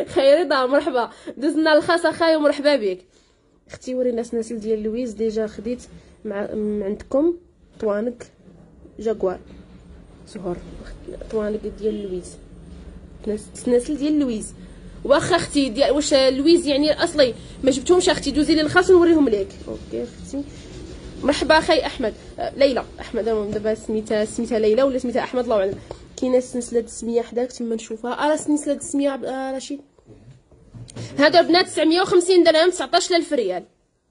خير رضا مرحبا، دزنا الخاص اخايا ومرحبا بك اختي. ورينا سلاسل ديال لويز ديجا خديت مع عندكم طوانق جاكوار زهور طوانق ديال لويز سلاسل ديال لويز. واخا اختي ديال واش لويز يعني الاصلي ما جبتهمش اختي، دوزي لي الخاص نوريهم لك. اوكي اختي مرحبا اخي احمد. ليلى احمد دابا سميتها ليلى ولا سميتها احمد الله اعلم. كاينه سلسله السميه حداك تما نشوفها. سلسله السميه رشيد. هذا البنات 950 درهم 19000 ريال.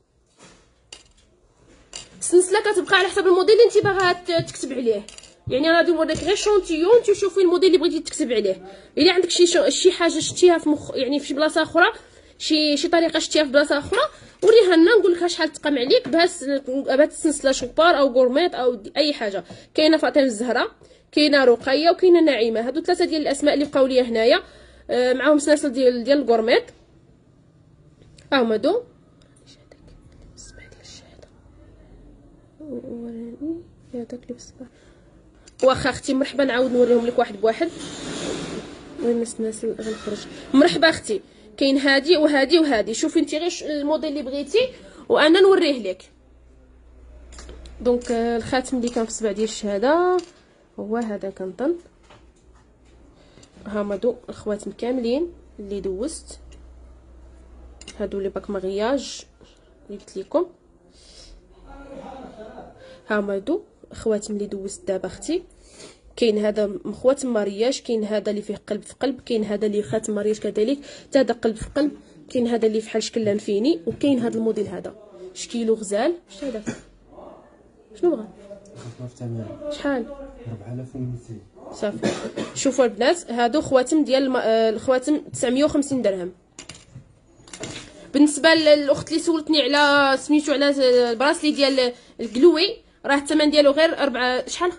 السلسله كتبقى على حسب الموديل اللي انت باغا تكتب عليه، يعني انا غادي نوريك غير شونتيون تشوفي الموديل اللي بغيتي تكتب عليه. الا عندك شي حاجه شتيها في يعني في بلاصه اخرى، شي طريقه شتيها في بلاصه اخرى وريها لنا نقول لك شحال تقام عليك بهاد السلسله شوبار او غورميت او اي حاجه. كاينه فاطمه الزهراء، كاينه رقيه وكاينه نعيمه. هادو ثلاثه ديال الاسماء اللي بقاو ليا هنايا، معاهم سلاسل ديال الغورميت. هما هادو وراني هذاك اللي في الصباح. واخا اختي مرحبا نعاود نوريهم لك واحد بواحد. وين السلاسل غنخرج. مرحبا اختي، كاين هادي وهادي وهادي. شوفي انت غير الموديل اللي بغيتي وانا نوريه لك. دونك الخاتم اللي كان في الصبع ديال الشهاده هو هذا كنظن. هما هادو الخواتم كاملين اللي دوزت، هادو لي باك مغياج اللي قلت لكم. هما هادو خواتم اللي دوزت دابا اختي. كاين هذا خواتم مارياج، كاين هذا اللي فيه قلب في قلب، كاين هذا اللي خاتم مارياج كذلك حتى هذا قلب في قلب، كاين هذا اللي فحال شكل لانفيني، وكاين هذا الموديل هذا شكيلو غزال. شحال هذاك شنو بغا شحال 4200 صافي. شوفوا البنات هادو خواتم ديال الخواتم 950 درهم. بالنسبه للاخت اللي سولتني على سميتو على البراسلي ديال القلوي، راه الثمن ديالو غير 4 شحال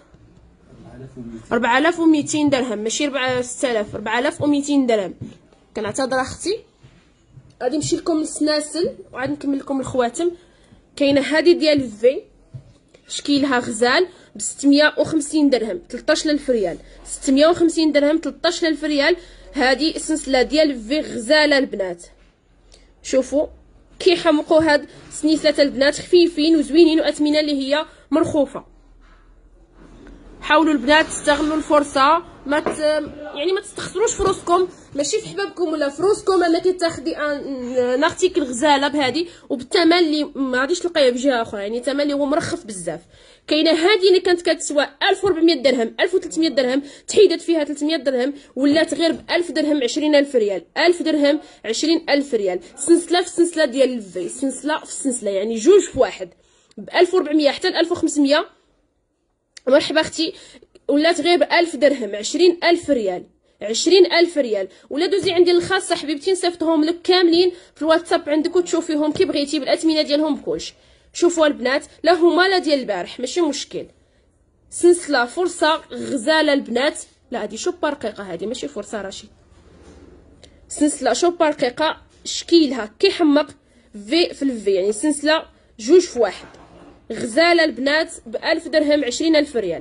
4200 درهم ماشي 6000. 4200 درهم. كنعتذر اختي. غادي نمشي لكم للسلاسل وعاد نكمل لكم الخواتم. كاينه هذه ديال في شكيلها غزال ب 650 درهم 13000 ريال. 650 درهم 13000 ريال. هذه السلسله ديال في غزاله البنات. شوفوا كيحمقوا هاد سنيسات البنات، خفيفين وزوينين واثمنه اللي هي مرخوفه. حاولوا البنات تستغلوا الفرصه، يعني ما تستخسروش فلوسكم، ماشي في حبابكم ولا فلوسكم انك تاخدي ان ارتيكل غزاله بهذه وبالثمن اللي ما غاديش تلقايه بجهه اخرى، يعني ثمن اللي هو مرخف بزاف. كاينه هذه اللي كانت كتسوى 1400 درهم 1300 درهم، تحيدت فيها 300 درهم ولات غير ب 1000 درهم 20000 ريال. 1000 درهم 20000 ريال. سلسله في سلسله ديال الفي، سلسله في سلسله، يعني جوج في واحد ب 1400 حتى ل 1500. مرحبا اختي. ولات غير ب1000 درهم 20000 ريال. 20000 ريال. ولا دوزي عندي الخاصه حبيبتي نصيفطهم لك كاملين في الواتساب عندك وتشوفيهم كي بغيتي بالاثمنه ديالهم بكلش. شوفوا البنات لا هما لا ديال البارح ماشي مشكل. سلسله فرصه غزاله البنات. لا هذه شوبه رقيقه، هذه ماشي فرصه رشيد. سلسله شوبه رقيقه شكيلها كيحمق في الفي، يعني سلسله جوج في واحد غزاله البنات ب1000 درهم 20000 ريال.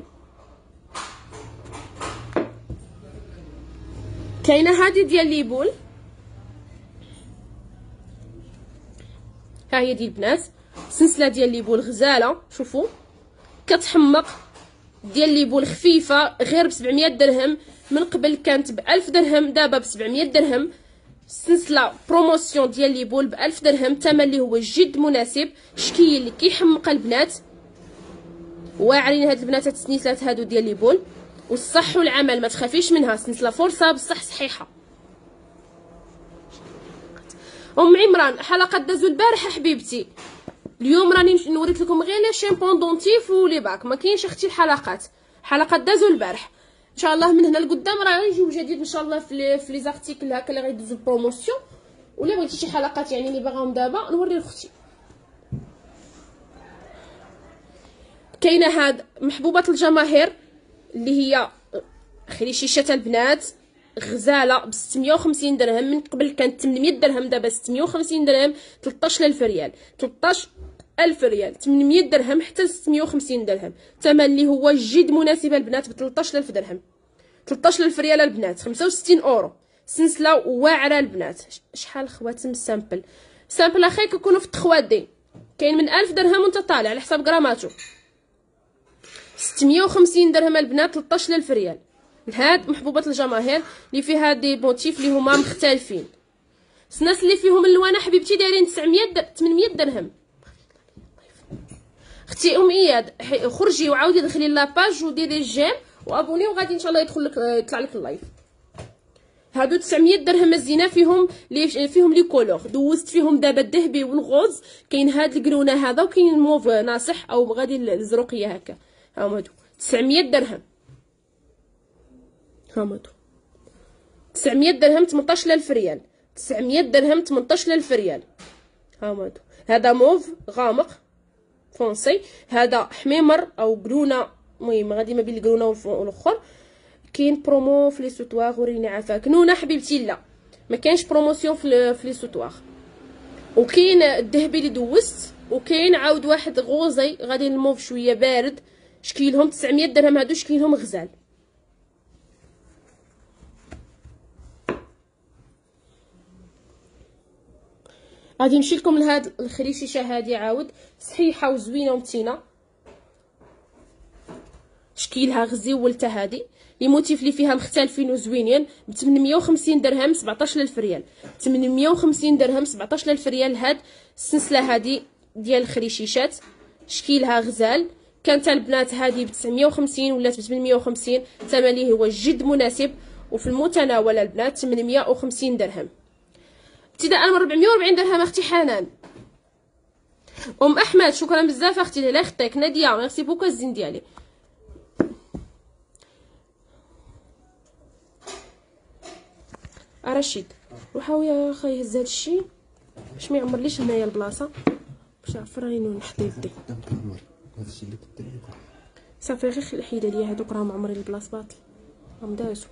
كاينه هذه ديال ليبول، ها هي ديال البنات سلسله ديال ليبول غزاله. شوفوا كتحمق ديال ليبول خفيفه غير ب 700 درهم. من قبل كانت ب1000 درهم دابا ب 700 درهم. سلسله بروموسيون ديال ليبول ب1000 درهم، ثمن اللي هو جد مناسب. شكل اللي كيحمق البنات، واعرين هاد البنات التسنيسات هادو ديال ليبول، والصح والعمل ما تخافيش منها. سلسله فرصه بصح صحيحه. ام عمران حلقه دازو البارحه حبيبتي، اليوم راني نوريك لكم غير لي شامبون دونتيف ولي باك، ما كاينش اختي الحلقات. حلقه دازو البارح ان شاء الله من هنا لقدام راه غيجيو جديد ان شاء الله في لي زارتيكل هكا اللي غيدوزو بروموسيون. ولا بغيتي شي حلقات يعني اللي باغاهم دابا نوري لختي. كاينه هاد محبوبه الجماهير اللي هي خلي شيشه البنات غزاله ب 650 درهم. من قبل كانت 800 درهم دابا 650 درهم 13000 ريال. 13000 ريال 800 درهم حتى 650 درهم، ثمن اللي هو جد مناسب البنات ب 13000 درهم. 13000 ريال البنات 65 اورو. سلسله واعره البنات. شحال الخواتم سامبل اخي كيكونوا في التخوادين، كاين من 1000 درهم وانت طالع على حساب غراماتو. 650 درهم البنات، 13000 ريال. هاد محبوبات الجماهير اللي فيها دي موتيف اللي هما مختلفين. الناس اللي فيهم الالوان حبيبتي دايرين 800 درهم. اختي اياد خرجي وعاودي دخلي لاباج وديري الجيم وابوني وغادي ان شاء الله يطلع لك اللايف. هادو 900 درهم الزينه، فيهم لي كولور. دوزت فيهم دابا الذهبي والغوز، كاين هاد الكرونه هذا وكاين الموف ناصح او غادي الزروقيه هكا. هاهما هادو 900 درهم، هاهما هادو 900 درهم 18000 ريال. 900 درهم 18000 ريال. هاهما هادو. هذا موف غامق فونسي، هذا حميمر او كرونه، المهم غادي ما بين الكرونه والاخر. كاين برومو في لي سوتواغ، وريني عافاك نونا حبيبتي. لا ما كاينش بروموسيون في لي سوتواغ. وكاين الذهبي اللي دوزت، وكاين عاود واحد غوزي غادي الموف شويه بارد، شكيلهم 900 درهم. هادو شكيلهم غزال. غادي نمشي لكم لهاد الخريشيشه هادي عاود صحيحه وزوينه ومتينه، شكيلها غزيولته هادي. لي موتيف اللي فيها مختلفين وزوينين. ب 850 درهم 17000 ريال. 850 درهم 17000 ريال. هاد السلسله هادي ديال الخريشيشات شكيلها غزال. كانت البنات هادي ب 950 ولات ب 850. الثمن اللي هو جد مناسب وفي المتناول البنات. 850 درهم ابتداء من 440 درهم. اختي حنان احمد شكرا بزاف اختي، الله يخطيك. ناديه ميرسي بوكو الزين ديالي. رشيد روحوا يا اخي هز هادشي باش ما يعمرليش هنايا البلاصه، باش نعرف راني نحط يدي. هادشي اللي كدير صافي غير الحيده ليا هادوك راهم عمرين البلاص باطل، راهم دازو.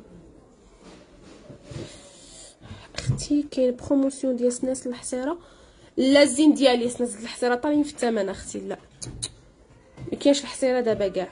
اختي كاين بروموسيون ديال سناس الحصيره. لا الزين ديالي سناس الحصيره طالعين في الثمن اختي. لا ما كاينش الحصيره دابا كاع.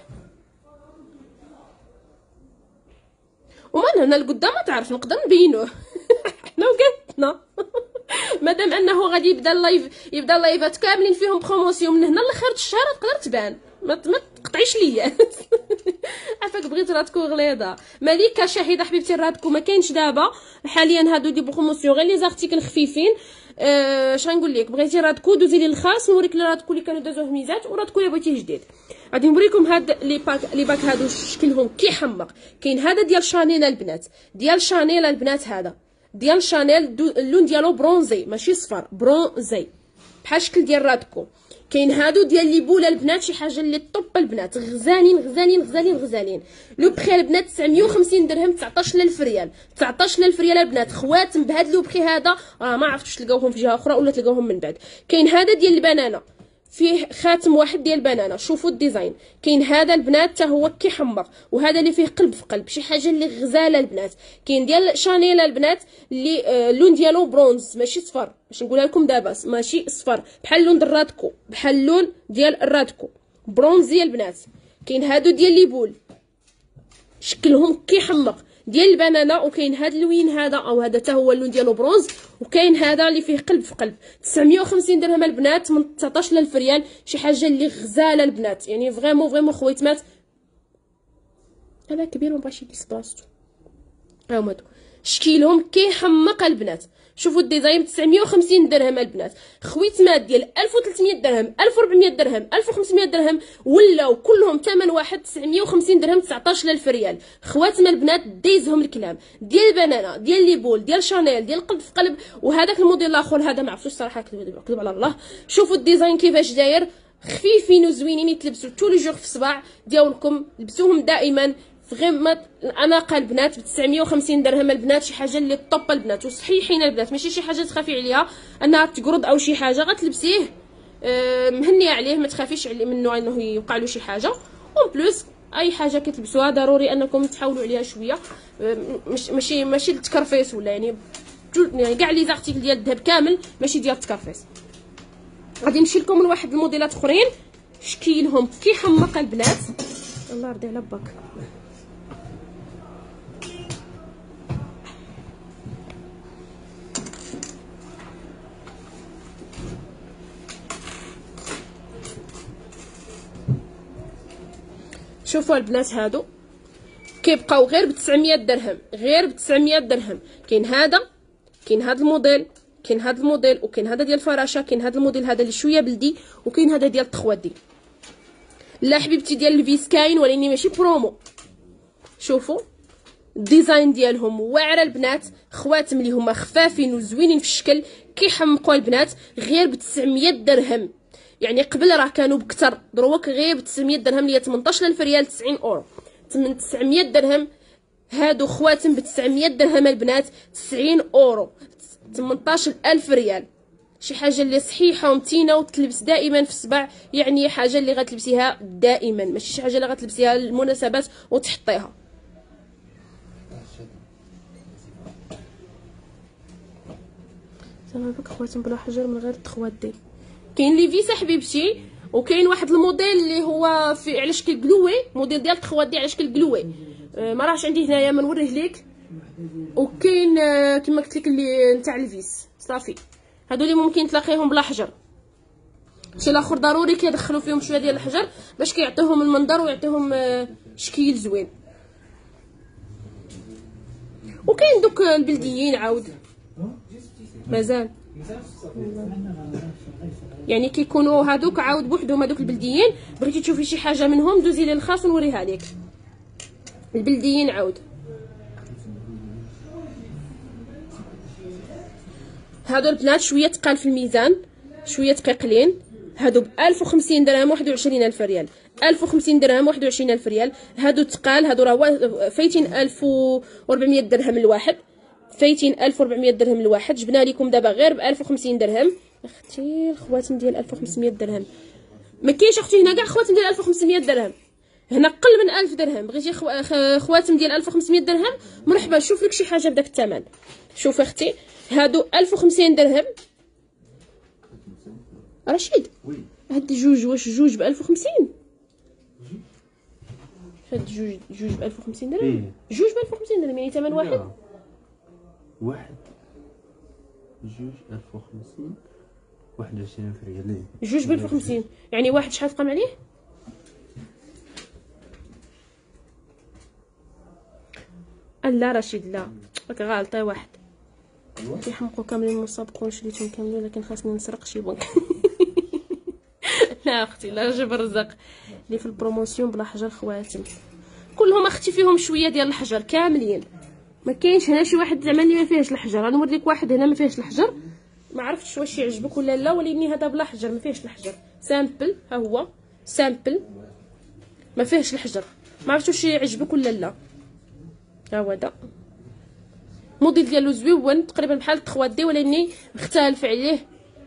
ومن هنا لقدام ما تعرف نقدر نبينوه حنا وقالتنا مادام انه غادي يبدا اللايفات كاملين فيهم بروموسيون من هنا لاخر الشهر تقدر تبان. ما تقطعيش ليا عافاك بغيت راتكو غليظه. مليكه شاهده حبيبتي راتكو ما كاينش دابا حاليا. هادو دي بروموسيون غير لي زارتيكل خفيفين. شنقول لك، بغيتي راتكو دوزي لي الخاص نوريك راتكو اللي كانوا دازوه ميزات، وراتكو اللي بغيتيه جديد. غادي نوريكم هاد لي باك هادو شكلهم كيحمق. كاين هذا ديال شانيل البنات، ديال شانيل البنات، هذا ديال شانيل اللون ديالو برونزي ماشي صفر، برونزي بحال الشكل ديال راتكو. كاين هادو ديال لي بوله البنات، شي حاجه اللي طوب البنات، غزالين غزالين غزالين غزالين. لو بخي البنات 950 درهم، 19000 ريال. 19000 ريال البنات. خواتم بهاد لو بخي هذا ما عرفتش تلقاوهم في جهه اخرى ولا تلقاوهم من بعد. كاين هذا ديال البنانه، فيه خاتم واحد ديال البنانه، شوفوا الديزاين. كاين هذا البنات حتى هو كيحمر، وهذا اللي فيه قلب في قلب، شي حاجه اللي غزاله البنات. كاين ديال شانيل البنات اللي اللون ديالو برونز ماشي صفر، باش نقولها لكم دابا ماشي صفر، بحال لون الرادكو، بحال اللون ديال الرادكو برونزي البنات. كاين هادو ديال لي بول شكلهم كيحمق ديال البنانه. وكاين هاد اللوين هذا او هذا حتى هو اللون ديالو برونز. وكاين هذا اللي فيه قلب في قلب. 950 درهم البنات من 19000 ريال. شي حاجه اللي غزاله البنات، يعني فريمون خويتمات. انا كبير ما بغاش يجلس بلاصتو. هاهما هادو شكيلهم كيحمق البنات. شوفوا الديزاين 950 درهم البنات. خويتمات ديال 1300 درهم، 1400 درهم، 1500 درهم ولاو كلهم ثمن واحد، 950 درهم، 19000 ريال. خواتم البنات دايزهم الكلام ديال البنانه، ديال لي بول، ديال شانيل، ديال قلب في قلب. وهذاك الموديل الاخر هذا ما عرفتوش صراحه، كذب على الله. شوفوا الديزاين كيفاش داير، خفيفين وزوينين، يتلبسوا طول الجور في الصباع ديالكم، لبسوهم دائما. فريمون اناقه البنات ب 950 درهم البنات. شي حاجه اللي طوب البنات وصحيحين البنات، ماشي شي حاجه تخافي عليها انها تقرض او شي حاجه، غتلبسيه مهنيه عليه، ما تخافيش منه انه يوقع له شي حاجه. اون بلوس اي حاجه كتلبسوها ضروري انكم تحاولوا عليها شويه، ماشي التكرفيس ولا يعني كاع لي زارتيكل ديال الذهب كامل ماشي ديال التكرفيس. غادي نمشي لكم لواحد الموديلات اخرين شكيلهم كيحمق البنات. الله يرضي على باك. شوفوا البنات هادو كيبقاو غير ب 900 درهم، غير ب 900 درهم. كاين هذا، كاين هذا الموديل، كاين هذا الموديل، وكاين هذا ديال الفراشه، كاين هذا الموديل هذا اللي شويه بلدي، وكاين هذا ديال 3 دي. لا حبيبتي ديال الفيس كاين ولكن ماشي برومو. شوفوا الديزاين ديالهم واعره البنات، خواتم اللي هما خفافين وزوينين في الشكل كيحمقوا البنات، غير ب 900 درهم. يعني قبل راه كانوا بكثر، دروك غير ب 900 درهم اللي هي 18000 ريال 90 اورو. 900 درهم هادو خواتم ب 900 درهم البنات 90 اورو، 18000 ريال. شي حاجه اللي صحيحه ومتينه وتلبس دائما في الصباع، يعني حاجه اللي غتلبسيها دائما، ماشي شي حاجه اللي غتلبسيها للمناسبات وتحطيها. زعما بك خواتم بلا حجر من غير تخوادي. كاين لي فيس حبيبتي، وكاين واحد الموديل اللي هو في على شكل قلوي، موديل ديال تخوادي على شكل قلوي. ما راهش عندي هنايا، ما نوريه ليك. وكاين كما قلت لك اللي نتاع الفيس صافي. هادو اللي ممكن تلاقيهم بلا حجر. شي الاخر ضروري كيدخلوا فيهم شويه ديال الحجر باش كيعطيوهم المنظر ويعطيوهم شكل زوين. وكاين دوك البلديين عاود مازال، يعني كيكونوا هادوك عاود بوحدهم. هادوك البلديين بغيتي تشوفي شي حاجه منهم دوزي لي الخاص ونوريها لك. البلديين عاود هادو البنات شويه تقال في الميزان، شويه تقيقلين. هادو ب 1050 درهم 21000 ريال، 1050 درهم 21000 ريال. هادو تقال، هادو راه فايتين 1400 درهم الواحد، فايتين 1400 درهم الواحد. جبنا لكم دابا غير ب 1050 درهم. اختي الخواتم ديال 1500 درهم ما كاينش اختي هنا كاع خواتم ديال 1500 درهم، هنا قل من 1000 درهم. بغيتي خواتم ديال 1500 درهم مرحبا، نشوف لك شي حاجه بداك الثمن. شوف اختي هادو 1050 درهم. رشيد هاد جوج، واش جوج ب 1050؟ هاد جوج ب 1050 درهم، جوج ب 1050 درهم يعني ثمن واحد. واحد جوج 1050 21000 ريال. جوج ب 1050 يعني واحد شحال تقام عليه؟ لا رشيد لا راك غالطه. واحد كيحمقوا كاملين مسابقون شريتهم كاملين، لكن خاصني نسرق شي بنك. لا اختي لا، جاب الرزق اللي في البروموسيون بلا حجر خواتم كلهم اختي فيهم شويه ديال الحجر كاملين. ما كاينش هنا شي واحد زعما اللي ما فيهش الحجر. غنوري لك واحد هنا ما فيهش الحجر، ما عرفتش واش يعجبك ولا لا، ولكن هذا بلا حجر ما فيهش الحجر. سامبل ها هو سامبل ما فيهش الحجر، ما عرفتش واش يعجبك ولا لا. ها هو هذا موديل ديالو زويون تقريبا بحال 3 دي، ولكن مختلف عليه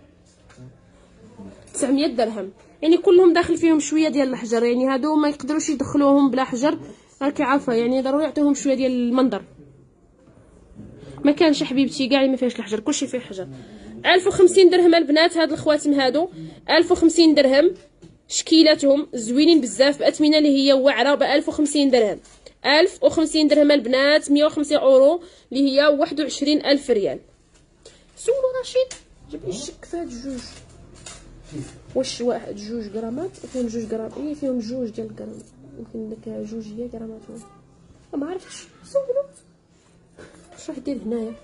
900 درهم. يعني كلهم داخل فيهم شويه ديال الحجر، يعني هادو ما يقدروش يدخلوهم بلا حجر، راكي عارفه، يعني ضروري يعطيوهم شويه ديال المنظر. ما كانش حبيبتي كاع ما فيهش الحجر، كلشي فيه حجر. 1050 درهم البنات هاد الخواتم هادو، 1050 درهم. شكيلاتهم زوينين بزاف باثمنه اللي هي واعره ب 1050 درهم. 1050 درهم البنات 150 اورو اللي هي 21000 ريال. سولو رشيد جيب لي الشك في هاد الجوج، واش واحد جوج غرامات فيهم جوج غرام؟ ايه فيهم جوج ديال الغرامات، يمكن لك جوج هي غرامات. ما عرفتش سولو واش راح دير هنايا.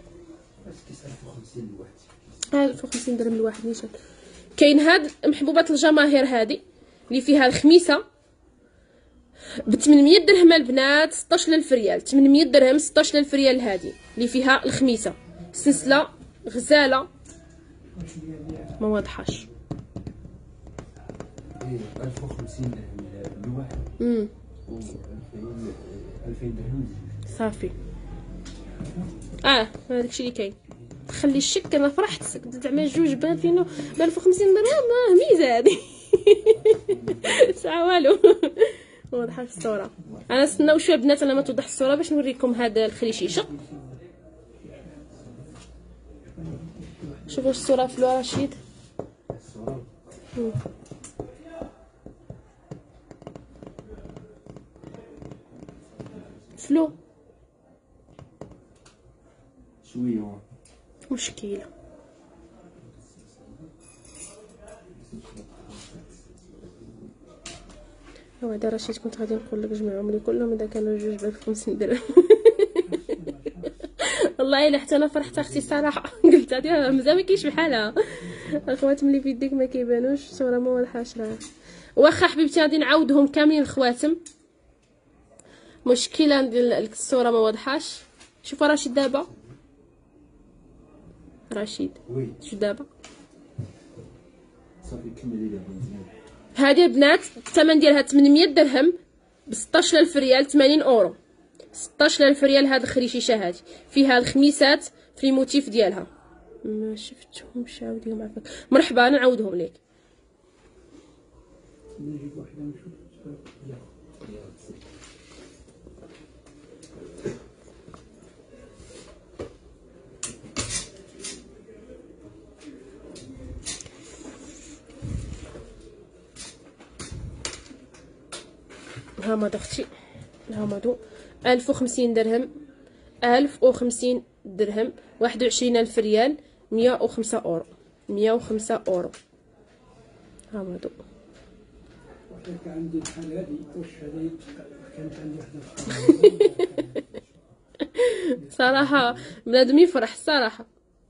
1050 درهم الواحد نيشان. كاين هاد محبوبات الجماهير هادي اللي فيها الخميسه ب 800 درهم البنات 16000 ريال. 800 درهم 16000 ريال هادي اللي فيها الخميسه، سلسله غزاله ما واضحاش. 1050 درهم الواحد. 2000 درهم صافي. هذاكشي اللي كاين. تخلي الشك، انا فرحت زعما جوج ب 1050 درهم ميزه هادي. ساعه والو. ما وضحش الصوره. انا نستناو شويه بنات انا ما توضح الصوره باش نوريكم هذا الخليشيشه. شوفوا الصوره في لو رشيد. فلو شويه مشكله. وعدا رشيد كنت غادي نقول لك جمعهم لي كلهم اذا كانوا جوج ب50 درهم. والله الا حتى انا فرحت اختي الصراحه. قلت هذه مزال ما كاينش بحالها. الخواتم اللي في يديك ما كيبانوش، الصوره ما واضحاش راه. واخا حبيبتي غادي نعاودهم كاملين الخواتم. مشكله ديال الصوره ما واضحاش. شوفوا رشيد دابا، رشيد شو دابا صافي كملي دابا مزيان. هذه البنات الثمن ديالها 800 درهم ب 16000 ريال 80 اورو. 16000 ريال هاد الخريشيشه هادي فيها الخميسات في الموتيف ديالها. ما شفتهمش عاوديهم عافاك. مرحبا انا نعاودهم لك. نجيب وحده نشوف. هما اختي هما دو 1050 درهم، 1050 درهم، 21000 ريال، 105 اورو، 105 اورو. هما دو. عندي الحال هذه واش هذه كانت عندي وحده صراحه بنادم يفرح الصراحه.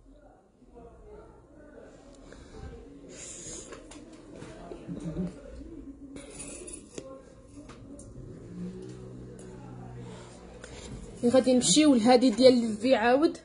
غادي نمشيو لهادي ديال في عاود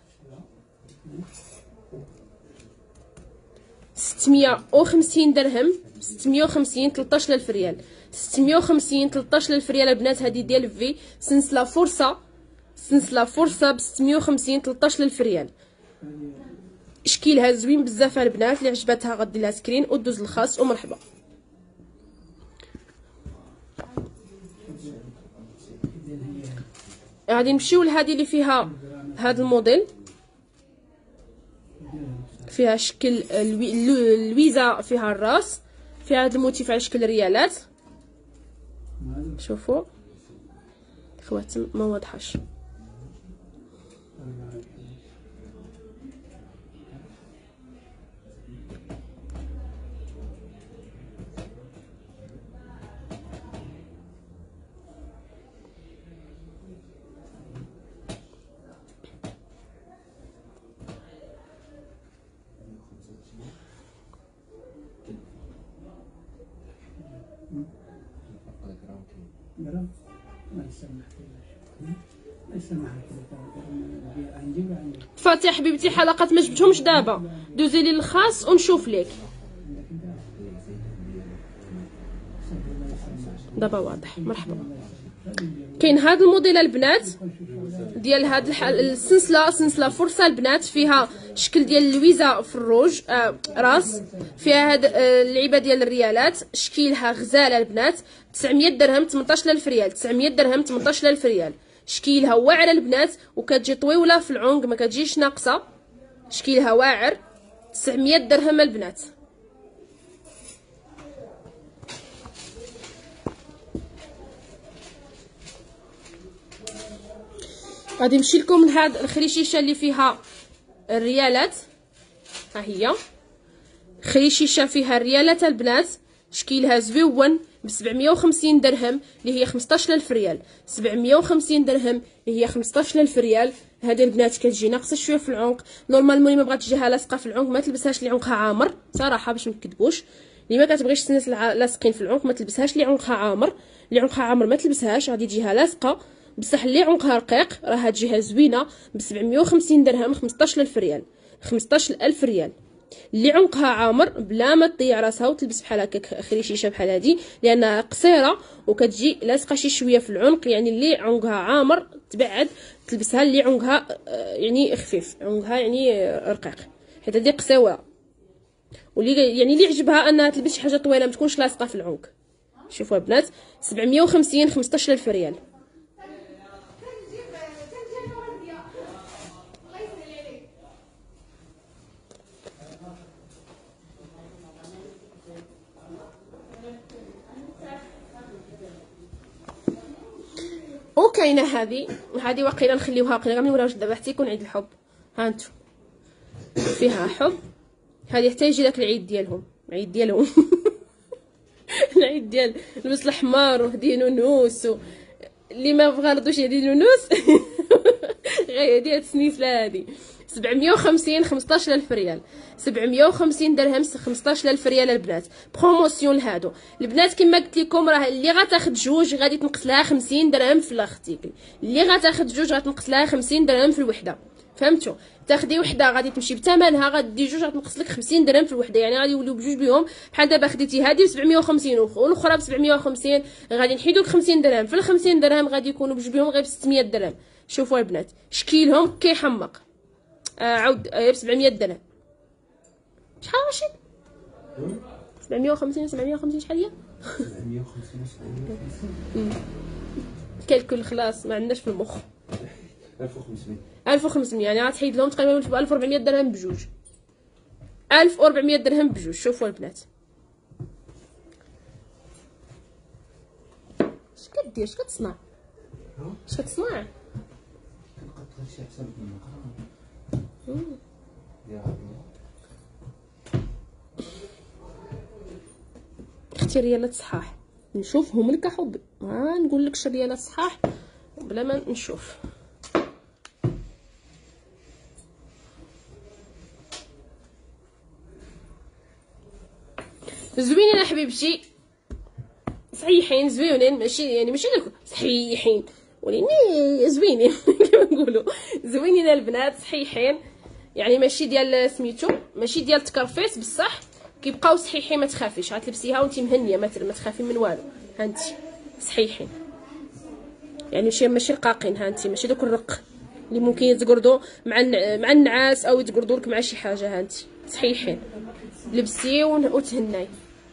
650 درهم، 650 13000 ريال، 650 13000 ريال البنات. هادي ديال في سلسله فرصه، سلسله فرصه ب 650 13000 ريال. شكيلها زوين بزاف البنات، اللي عجبتها غدير لها سكرين ودوز الخاص ومرحبا. غادي نمشيو لهادي اللي فيها هاد الموديل، فيها شكل اللويزه، فيها الراس، فيها هاد الموتيف على شكل ريالات. شوفوا خواتم ما واضحاش. فاتي حبيبتي حلقات ما جبتهمش دابا، دوزي لي الخاص ونشوف لك. دابا واضح مرحبا. كاين هاد الموديل البنات ديال هاد السلسله، سلسله فرصه البنات، فيها شكل ديال اللويزه في الروج راس، فيها هاد اللعيبه ديال الريالات، شكيلها غزاله البنات. 900 درهم 18000 ريال، 900 درهم 18000 ريال. شكيلها واعره البنات وكتجي طويوله في العنق، ما كتجيش ناقصه، شكيلها واعر. 900 درهم البنات. غادي نمشي لكم لهاد الخريشيشه اللي فيها الريالات. ها هي خريشيشه فيها الريالات البنات، شكيلها زويون ب 750 درهم اللي هي 15000 ريال. 750 درهم اللي هي 15000 ريال. هذه البنات كتجي ناقصه شويه في العنق، نورمالمون ما بغات تجيها لاصقه في العنق ما تلبسهاش اللي عنقها عامر صراحه باش ما نكذبوش. اللي ما كتبغيش الناس لاصقين في العنق ما تلبسهاش اللي عنقها عامر، اللي عنقها عامر ما تلبسهاش، غادي تجيها لاصقه. بصح اللي عنقها رقيق راه تجيها زوينه ب 750 درهم، 15000 ريال، 15000 ريال. اللي عنقها عامر بلا ما تضيع راسها وتلبس بحال هكاك خريشيشه بحال هذه، لانها قصيره وكتجي لاصقه شي شويه في العنق. يعني اللي عنقها عامر تبعد تلبسها، اللي عنقها يعني خفيف، عنقها يعني رقيق، حيت هذه قصيره. واللي يعني اللي عجبها انها تلبس شي حاجه طويله ما تكونش لاصقه في العنق. شوفوا البنات 750 15000 ريال. وكاينه هذه واقيلا نخليوها واقيلا غير وراوش دابا حتى يكون عيد الحب. ها انتم فيها حب، هذه حتى يجي داك العيد ديالهم، العيد ديالهم. العيد ديال اللبس الاحمر وهدي نونوس اللي ما بغا يهدي نونوس غير هاد السنيسله هادي 750 15000 ريال. 750 درهم 15000 ريال البنات. بروموسيون لهادو البنات. كما قلت لكم راه اللي غتاخد جوج غادي تنقص لها 50 درهم في الارتيكل، اللي غتاخد جوج غتنقص لها 50 درهم في الوحده. فهمتوا؟ تاخدي وحده غادي تمشي بثمنها، غادي جوج غتنقص لك 50 درهم في الوحده، يعني غادي يوليو بجوج بهم. بحال دابا خديتي هذه ب 750 والاخرى ب 750، غادي نحيدو لك 50 درهم. في ال 50 درهم غادي يكونوا بجوج بهم غير ب 600 درهم. شوفوا البنات شكيلهم كيحمق. عاود ب 700 درهم. شحال رشيد؟ 750 750 شحال هي؟ 750 كالكل خلاص ما عندناش في المخ. 1500 يعني غتحيد لهم تقريبا 1400 درهم بجوج. 1400 درهم بجوج. شوفوا البنات اش كدير؟ اش كتصنع؟ اش كتصنع؟ كنقاد هادشي حساب اختي ريالات صحاح نشوفهم لك حبي، ما نقول لكش ريالات صحاح بلا ما نشوف. زوينين يا حبيبتي، صحيحين زوينين، ماشي داك صحيحين ولكن زوينين كما نقولوا زوينين البنات صحيحين، يعني ماشي ديال سميتو ماشي ديال تكرفيس بصح كيبقاو صحيحين. ما تخافيش غتلبسيها وانت مهنيه، ما تخافي من والو. هانتي صحيحين يعني ماشي رقاقين. هانتي ماشي دوك الرق اللي ممكن يتقردوا مع النعاس او يتقردوا لك مع شي حاجه. هانتي صحيحين لبسي وتهناي.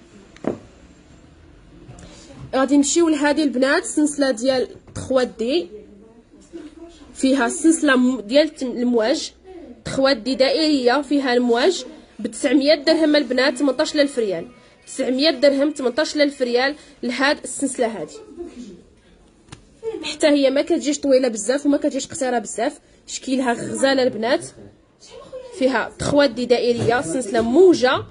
غادي نمشيو لهذه البنات السلسله ديال 3 دي، فيها السلسله ديال المواج 3 دي دائريه فيها المواج ب 900 درهم البنات. 18000 ريال. 900 درهم 18000 ريال لهاد السلسله هذه. حتى هي ما كتجيش طويله بزاف وما كتجيش قصيره بزاف، شكلها غزاله البنات. فيها 3 دي دائريه، سلسله موجه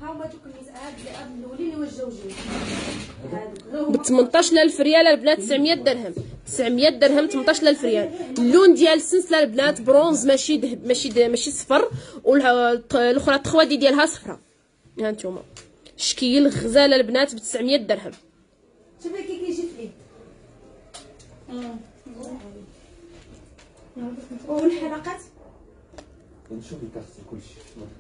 ب 18000 ريال البنات. 900 درهم 900 درهم 18000 ريال. اللون ديال السلسله البنات برونز ماشي دهب ماشي صفر، والاخرى 3 دي ديالها صفراء. ها نتوما شكل غزاله البنات ب 900 درهم. شوفي كي كيجي في اليد والحلقات نشوف الكاستي كلشي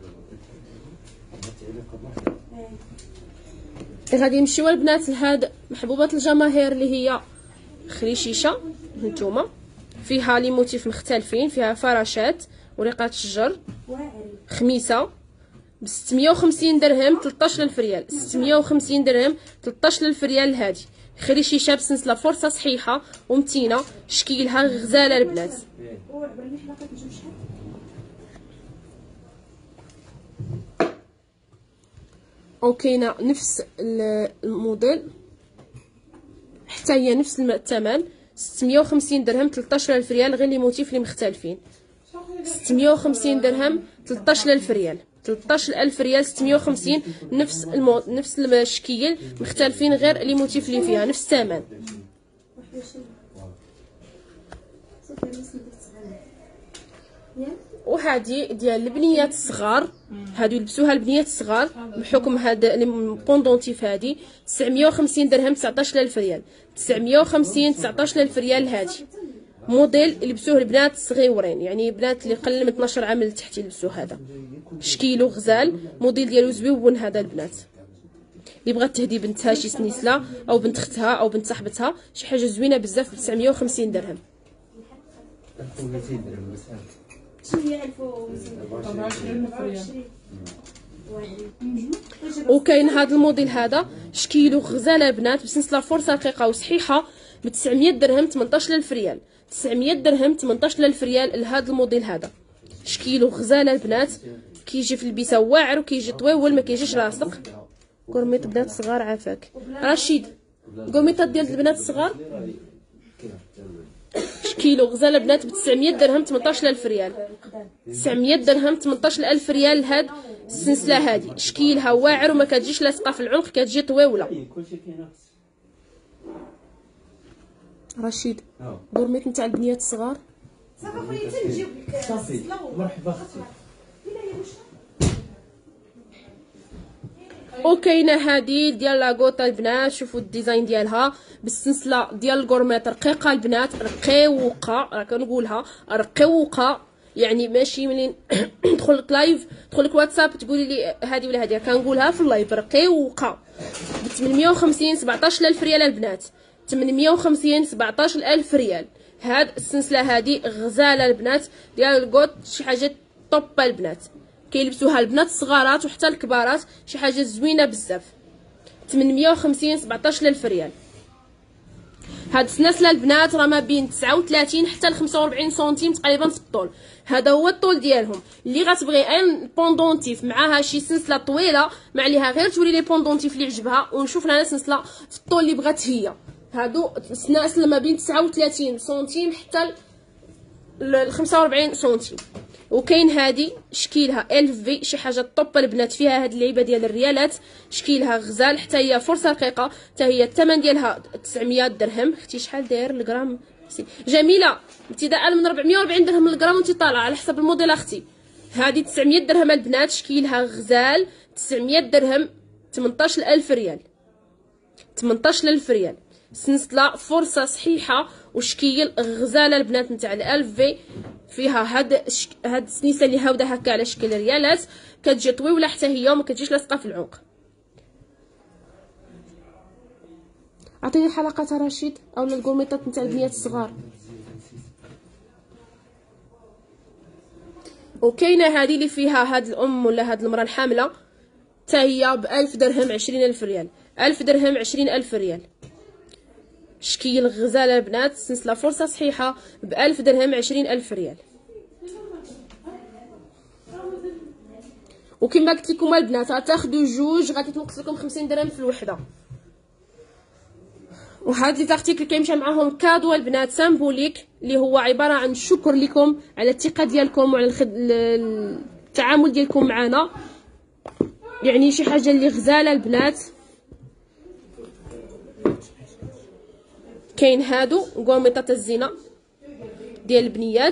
غادي نمشيو البنات لهاد محبوبات الجماهير اللي هي خريشيشه. هانتوما فيها لي موتيف مختلفين، فيها فراشات ورقات الشجر، خميسه ب 650 درهم 13000 ريال. 650 درهم 13000 ريال لهادي خريشيشه بسلسله فرصه صحيحه ومتينه، شكلها غزاله البنات. وكاينه نفس الموديل حتى هي نفس الثمن 650 درهم 13000 ريال، غير لي موتيف اللي مختلفين. 650 درهم 13000 ريال. 13000 ريال 650 نفس الشكل مختلفين غير لي موتيف اللي فيها نفس الثمن. وهذه ديال البنيات الصغار، هادو يلبسوها البنيات الصغار بحكم هاد البوندونتيف. هادي 950 درهم 19000 ريال. 950 19000 ريال. هادي موديل يلبسوه البنات الصغيورين، يعني بنات اللي قل من 12 عام لتحت يلبسوا هذا. شكيلو غزال، موديل ديالو زويون. هذا البنات اللي بغات تهدي بنتها شي سنيسله او بنت اختها او بنت صاحبتها شي حاجه زوينه بزاف ب 950 درهم. وكاين هذا الموديل هذا شكيلو غزاله البنات بسلسله فرصه رقيقه وصحيحه ب 900 درهم 18000 ريال. 900 درهم 18000 ريال لهذا الموديل هذا. شكيلو غزاله البنات، كيجي في البيسه واعر وكيجي طويول ما كيجيش لاصق. كورميط بنات صغار عافاك رشيد. كورميطات ديال البنات الصغار كيلو غزاله البنات ب 900 درهم 18000 ريال. 900 درهم 18000 ريال هاد السلسله هادي. شكيلها واعر وما كتجيش لاصقه في العنق، كتجي طويوله. كلشي فيه ناقص. رشيد غورميط نتاع البنيات الصغار. صافي خويا تنجيب لك صافي مرحبا اختي. وكاينه هذه ديال لاكوطا البنات، شوفوا الديزاين ديالها بالسلسله ديال الكورميط رقيقه البنات، رقيوقه راه كنقولها رقيوقه، يعني ماشي منين ندخل لك لايف ندخل لك واتساب تقولي لي هذه ولا هذه، كنقولها في اللايف رقيوقه ب 850 17000 ريال البنات. 850 17000 ريال هاد السلسله هذه غزاله البنات ديال الكوط، شي حاجه طوب البنات، كيلبسوها البنات الصغارات وحتى الكبارات، شي حاجه زوينه بزاف. 850 17000 ريال. هاد السلسله البنات راه ما بين 39 حتى ل 45 سنتيم تقريبا في الطول، هذا هو الطول ديالهم. اللي غتبغي ان بوندونتيف معاها شي سلسله طويله ما عليها غير توري لي بوندونتيف اللي عجبها ونشوف لنا سلسله في الطول اللي بغات هي. هادو السلاسل ما بين 39 سنتيم حتى ل 45 سنتيم. وكاين هادي شكيلها الف في، شي حاجه طوب البنات، فيها هاد اللعيبه ديال الريالات، شكيلها غزال حتى هي فرصه رقيقه، حتى هي الثمن ديالها 900 درهم. اختي شحال داير الغرام؟ جميله ابتداء من 440 درهم للغرام وانت طالعه على حسب الموديل اختي. هادي 900 درهم البنات، شكيلها غزال 900 درهم 18000 ريال. 18000 ريال سلسله فرصه صحيحه وشكيل غزاله البنات نتاع الالف في، فيها هاد السنيسه اللي هاوده هكا على شكل ريالات، كتجي طويوله حتى هي وما كتجيش لاصقه في العنق. عطيني الحلقات رشيد اولا الكورميطات نتاع البنيات الصغار. وكاينه هذه اللي فيها هاد الام ولا هاد المراه الحامله، حتى هي ب1000 درهم 20000 ريال. 1000 درهم 20000 ريال. شكيل غزاله البنات، سلسله فرصه صحيحه ب1000 درهم 20000 ريال. وكما قلت لكم البنات غتاخذوا جوج غادي تنقص لكم 50 درهم في الوحده. وهاد لي زارتيكل كيمشي معاهم كادو البنات سامبوليك، اللي هو عباره عن شكر لكم على الثقه ديالكم وعلى التعامل ديالكم معنا، يعني شي حاجه اللي غزاله البنات. كاين هادو كورميطات الزينه ديال البنيات،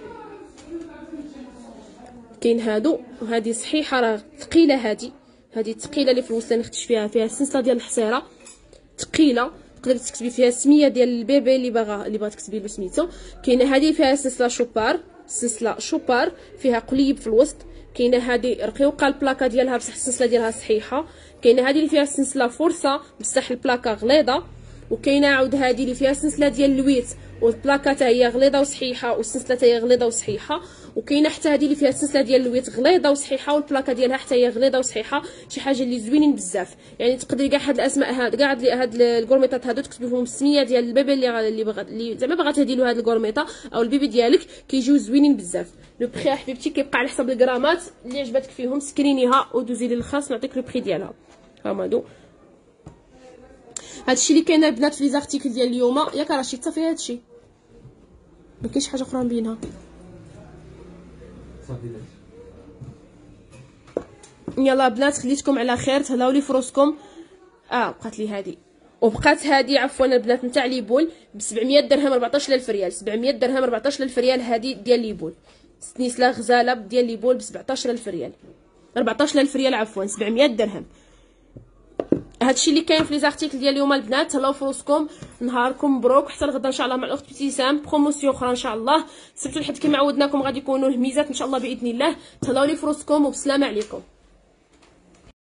كاين هادو وهذه صحيحه راه ثقيله، هذه ثقيله اللي في الوسط نختش فيها السلسله ديال الحصيره ثقيله، تقدري تكتبي فيها السميه ديال البيبي اللي باغا تكتبي له سميتو. كاينه هذه فيها سلسله شوبار فيها قليب في الوسط. كاينه هذه رقيقه البلاكه ديالها بصح السلسله ديالها صحيحه. كاينه هذه اللي فيها السلسله فرصه بصح البلاكه غليظه. وكاينه عاود هذه اللي فيها السلسله ديال اللويت والبلاكه حتى هي غليظه وصحيحه والسلسله حتى هي غليظه وصحيحه. وكاينه حتى هذه اللي فيها السلسله ديال اللويت غليظه وصحيحه والبلاكه ديالها حتى هي غليظه وصحيحه، شي حاجه اللي زوينين بزاف. يعني تقدري كاع هاد الاسماء كاع هاد الكورميطات هادو تكتبي لهم السميه ديال البيبي اللي زعما باغا تهدي له هاد الكورميطه او البيبي ديالك، كيجيو زوينين بزاف. لو بري حبيبتي كيبقى على حسب الغرامات، اللي عجبتك فيهم سكرينيها ودوزي لي الخاص نعطيك لو بري ديالها. هما هادو هادشي اللي كاين البنات في لي زارتيكل ديال اليوم. ياك رشيد صافي هادشي، ما كاينش حاجه اخرى نبينها. يلا بنات خليتكم على خير، تهلاو لي فروسكم. بقات لي هذه وبقات هذه عفوا البنات نتاع لي بول ب 700 درهم 14000 ريال. 700 درهم 14000 ريال هذه ديال لي بول، سنيسله غزاله ديال لي بول ب 17000 ريال 14000 ريال عفوا 700 درهم. هادشي اللي كاين في لي زارتيكل ديال اليوم البنات. تهلاو فروسكم، نهاركم مبروك، حتى الغدا ان شاء الله مع الاخت ابتسام بروموسيون اخرى ان شاء الله. السبت والحد كما عودناكم غادي يكونوا الهميزات ان شاء الله باذن الله. تهلاو لي فروسكم وبسلامه عليكم.